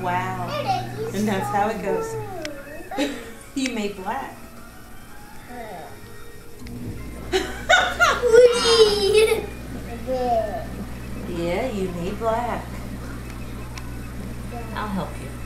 Wow. And that's how it goes. You made black. Yeah, you need black. I'll help you.